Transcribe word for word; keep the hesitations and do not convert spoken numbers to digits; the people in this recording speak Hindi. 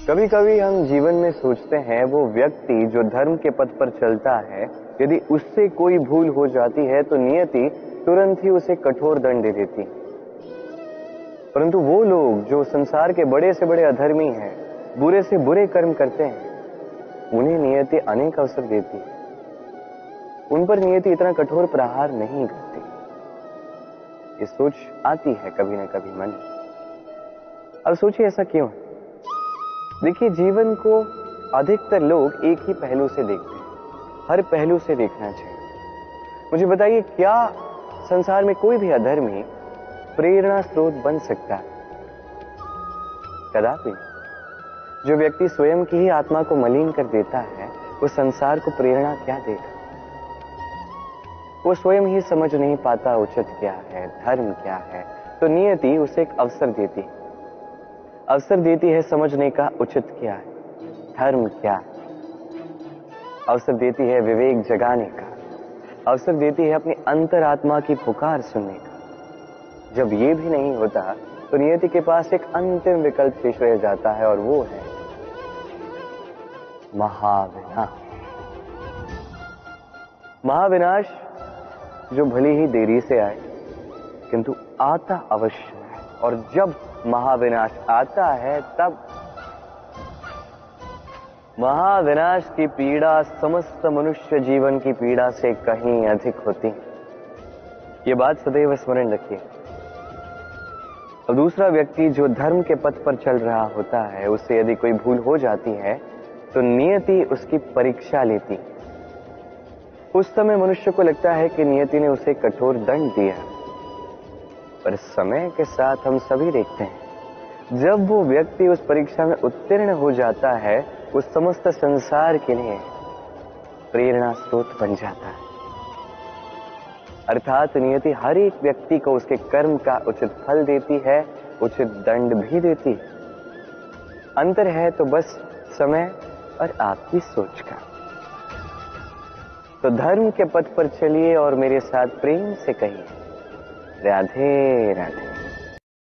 कभी कभी हम जीवन में सोचते हैं वो व्यक्ति जो धर्म के पथ पर चलता है, यदि उससे कोई भूल हो जाती है तो नियति तुरंत ही उसे कठोर दंड दे देती है। परंतु वो लोग जो संसार के बड़े से बड़े अधर्मी हैं, बुरे से बुरे कर्म करते हैं, उन्हें नियति अनेक अवसर देती है। उन पर नियति इतना कठोर प्रहार नहीं करती। ये सोच आती है कभी ना कभी मन में। अब सोचिए ऐसा क्यों है? देखिए, जीवन को अधिकतर लोग एक ही पहलू से देखते हैं। हर पहलू से देखना चाहिए। मुझे बताइए, क्या संसार में कोई भी अधर्मी प्रेरणा स्रोत बन सकता है? कदापि। जो व्यक्ति स्वयं की ही आत्मा को मलिन कर देता है, वो संसार को प्रेरणा क्या देगा? वो स्वयं ही समझ नहीं पाता उचित क्या है, धर्म क्या है, तो नियति उसे एक अवसर देती है। अवसर देती है समझने का उचित क्या है, धर्म क्या है। अवसर देती है विवेक जगाने का। अवसर देती है अपनी अंतरात्मा की पुकार सुनने का। जब ये भी नहीं होता तो नियति के पास एक अंतिम विकल्प शेष रह जाता है, और वो है महाविनाश। महाविनाश जो भले ही देरी से आए, किंतु आता अवश्य है। और जब महाविनाश आता है, तब महाविनाश की पीड़ा समस्त मनुष्य जीवन की पीड़ा से कहीं अधिक होती। ये बात सदैव स्मरण रखिए। और दूसरा व्यक्ति जो धर्म के पथ पर चल रहा होता है, उससे यदि कोई भूल हो जाती है तो नियति उसकी परीक्षा लेती। उस समय मनुष्य को लगता है कि नियति ने उसे कठोर दंड दिया, पर समय के साथ हम सभी देखते हैं, जब वो व्यक्ति उस परीक्षा में उत्तीर्ण हो जाता है, उस समस्त संसार के लिए प्रेरणा स्रोत बन जाता है। अर्थात नियति हर एक व्यक्ति को उसके कर्म का उचित फल देती है, उचित दंड भी देती है। अंतर है तो बस समय और आपकी सोच का। तो धर्म के पथ पर चलिए और मेरे साथ प्रेम से कहिए, राधे राधे।